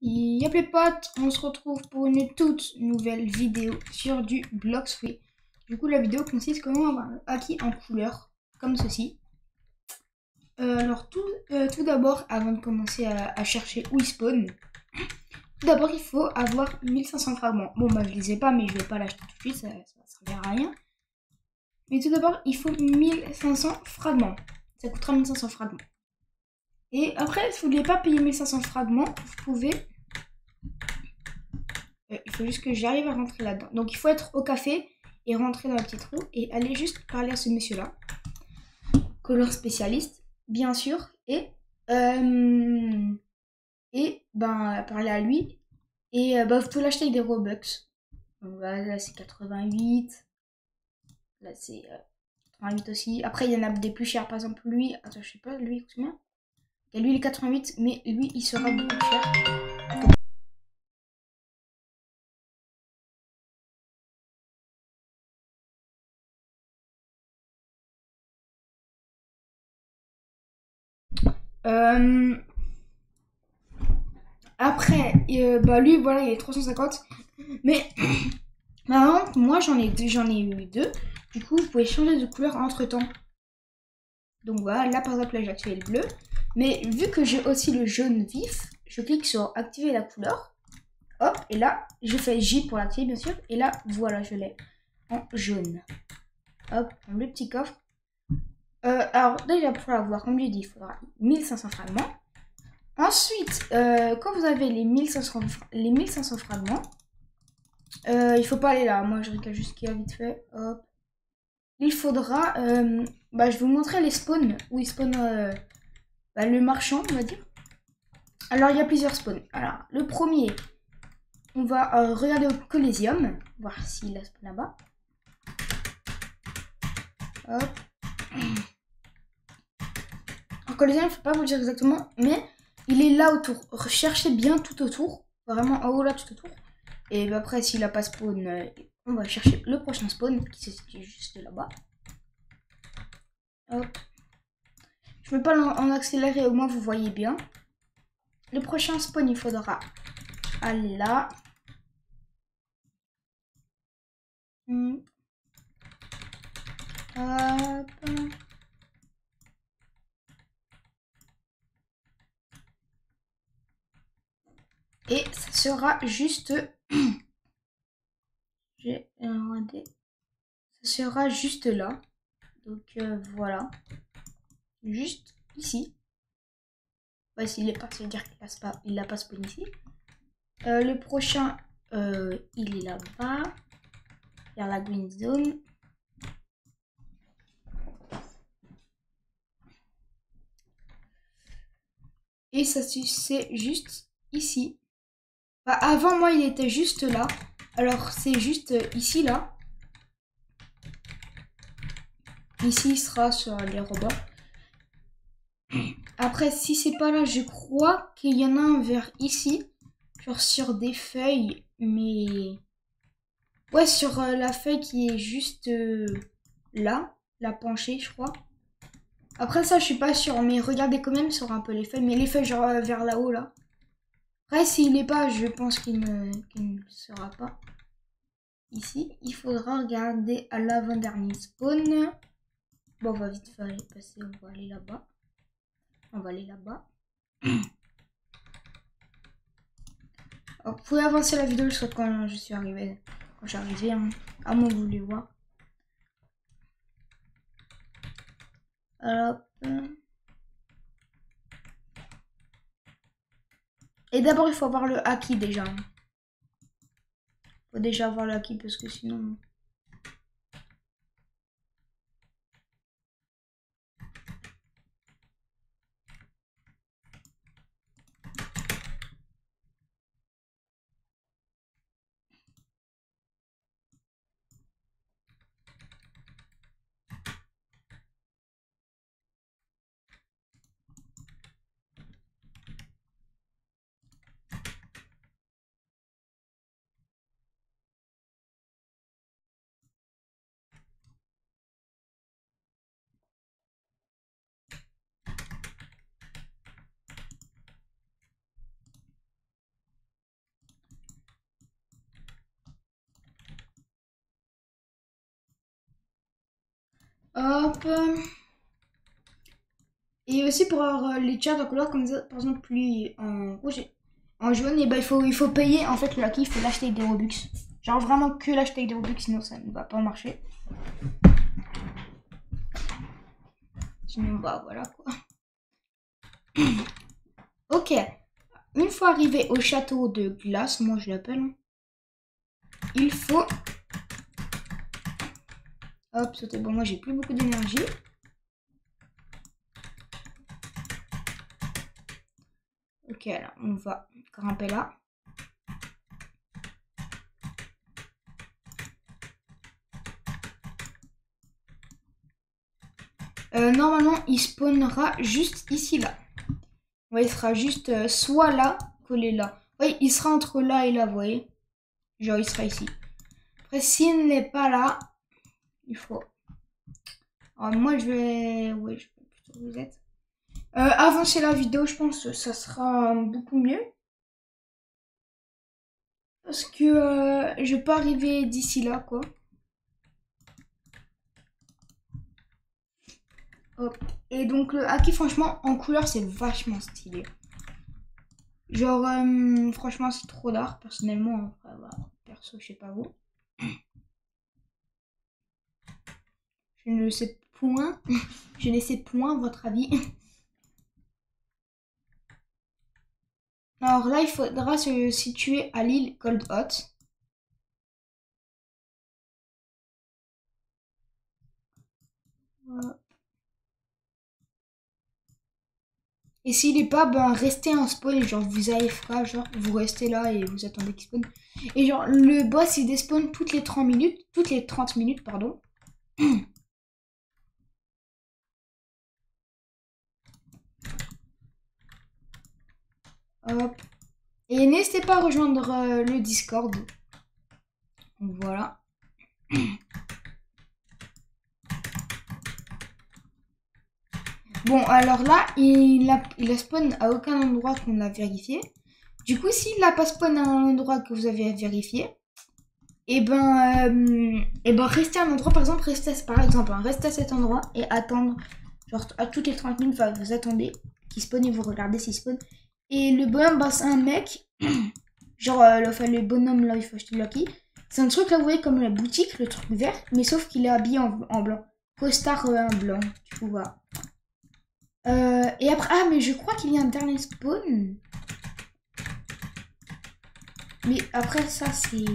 Y'a les potes, on se retrouve pour une toute nouvelle vidéo sur du Bloxfree. Du coup, la vidéo consiste comment avoir un acquis en couleur, comme ceci. Alors, tout d'abord, avant de commencer à chercher où il spawn, tout d'abord, il faut avoir 1500 fragments. Bon, bah, je les ai pas, mais je vais pas l'acheter tout de suite, ça servira à rien. Mais tout d'abord, il faut 1500 fragments. Ça coûtera 1500 fragments. Et après, si vous ne voulez pas payer 1500 fragments, vous pouvez... il faut juste que j'arrive à rentrer là-dedans. Donc il faut être au café et rentrer dans la petite roue et aller juste parler à ce monsieur-là. Color spécialiste, bien sûr. Et ben parler à lui. Et vous pouvez l'acheter avec des Robux. Donc là c'est 88. Là c'est 88 aussi. Après il y en a des plus chers. Par exemple lui, attends je sais pas, lui il coûte combien? Et lui il est 88, mais lui il sera beaucoup plus cher. Après, lui, voilà, il est 350. Mais maintenant, moi, j'en ai eu deux. Du coup, vous pouvez changer de couleur entre temps. Donc voilà, là, par exemple, là, j'ai activé le bleu. Mais vu que j'ai aussi le jaune vif, je clique sur activer la couleur. Hop, et là, je fais J pour l'activer, bien sûr. Et là, voilà, je l'ai en jaune. Hop, le petit coffre. Alors, déjà, pour l'avoir, comme j'ai dit, il faudra 1500 fragments. Ensuite, quand vous avez les 1500 fragments, il faut pas aller là. Moi, je regarde juste ce qu'il y a vite fait. Hop. Il faudra... je vais vous montrer les spawns. Où il spawn le marchand, on va dire. Alors, il y a plusieurs spawns. Alors, le premier, on va regarder au Coliseum. Voir s'il a spawn là-bas. Hop. Alors, Coliseum, je ne peux pas vous le dire exactement. Mais il est là autour. Recherchez bien tout autour. Vraiment en haut là, tout autour. Et après, s'il n'a pas spawn, on va chercher le prochain spawn qui se situe juste là-bas. Hop. Je ne vais pas en accélérer, au moins vous voyez bien. Le prochain spawn, il faudra aller là. Hop. Et ça sera juste... J'ai regardé. Ça sera juste là. Donc voilà. Juste ici. Ouais, s'il est parti, ça veut dire qu'il n'a pas spawn ici. Le prochain, il est là-bas. Vers la green zone. Et ça c'est juste ici. Avant moi il était juste là. Alors c'est juste ici là. Ici il sera sur les robots. Après si c'est pas là, je crois qu'il y en a un vers ici. Genre sur des feuilles. Mais... Ouais, sur la feuille qui est juste là. La penchée je crois. Après ça je suis pas sûre. Mais regardez quand même sur un peu les feuilles. Mais les feuilles genre vers là-haut là. Après s'il n'est pas, je pense qu'il ne sera pas. Ici, il faudra regarder à l'avant-dernier spawn. Bon, on va vite faire passer, on va aller là-bas. On va aller là-bas. Vous pouvez avancer la vidéo jusqu'à quand je suis arrivée. Quand je suis arrivée, hein. À moins que vous voulez voir. Alors, et d'abord, il faut avoir le acquis déjà. Il faut déjà avoir le acquis parce que sinon... Hop. Et aussi pour avoir les charts en couleur comme ça, par exemple lui en rouge et en jaune, et ben il faut payer en fait le Lucky, il faut l'acheter avec des Robux. Genre vraiment que l'acheter avec des Robux, sinon ça ne va pas marcher. Sinon bah voilà quoi. Ok. Une fois arrivé au château de glace, moi je l'appelle, il faut... Hop, sauter. Bon, moi j'ai plus beaucoup d'énergie. Ok, alors on va grimper là. Normalement, il spawnera juste ici, là. Ouais, il sera juste soit là, collé là. Oui, il sera entre là et là, vous voyez. Genre, il sera ici. Après, s'il n'est pas là, il faut... Alors, moi, je vais... Oui, je vais plutôt vous êtes. Avancer la vidéo, je pense que ça sera beaucoup mieux. Parce que je peux arriver d'ici là, quoi. Hop. Et donc, le Haki, franchement, en couleur, c'est vachement stylé. Genre, franchement, c'est trop d'art, personnellement. Enfin, voilà, perso, je sais pas vous. Je ne sais point. Je ne sais point votre avis. Alors là, il faudra se situer à l'île Cold Hot. Voilà. Et s'il n'est pas, ben restez en spawn. Genre, vous allez faire, genre, vous restez là et vous attendez qu'il spawn. Et genre, le boss, il despawn toutes les 30 minutes. Toutes les 30 minutes, pardon. Hop. Et n'hésitez pas à rejoindre le Discord. Donc voilà. Bon, alors là, il a spawn à aucun endroit qu'on a vérifié. Du coup, s'il n'a pas spawn à un endroit que vous avez vérifié, et ben restez à un endroit, par exemple, restez à cet endroit et attendre. Genre, à toutes les 30 minutes, vous attendez qu'il spawn et vous regardez s'il spawn. Et le bonhomme, bah, c'est un mec. Genre, le bonhomme là, il faut acheter le Lucky. C'est un truc là, vous voyez, comme la boutique, le truc vert, mais sauf qu'il est habillé en blanc. Costard blanc, du coup, voilà. Et après, ah, mais je crois qu'il y a un dernier spawn. Mais après, ça, c'est...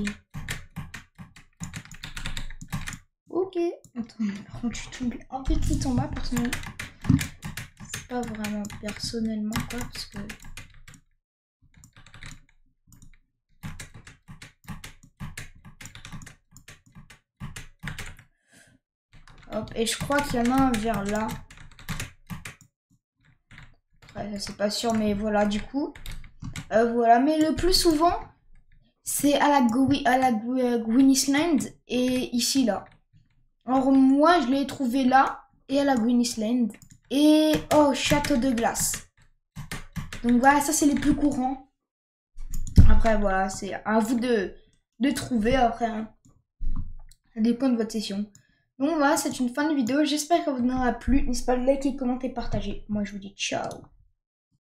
Ok. Attends, par contre, je suis tombée un petit en bas, personnellement. C'est pas vraiment personnellement, quoi, parce que... Hop, et je crois qu'il y en a un vers là. Après, c'est pas sûr, mais voilà, du coup. Voilà, mais le plus souvent, c'est à la Gwynnisland et ici, là. Alors, moi, je l'ai trouvé là, et à la Gwynnisland, et au château de glace. Donc, voilà, ça, c'est les plus courants. Après, voilà, c'est à vous de trouver, après. Hein. Ça dépend de votre session. Donc, voilà, c'est une fin de vidéo. J'espère que vous aura plu. N'hésitez pas à liker, commenter, partager. Moi, je vous dis ciao.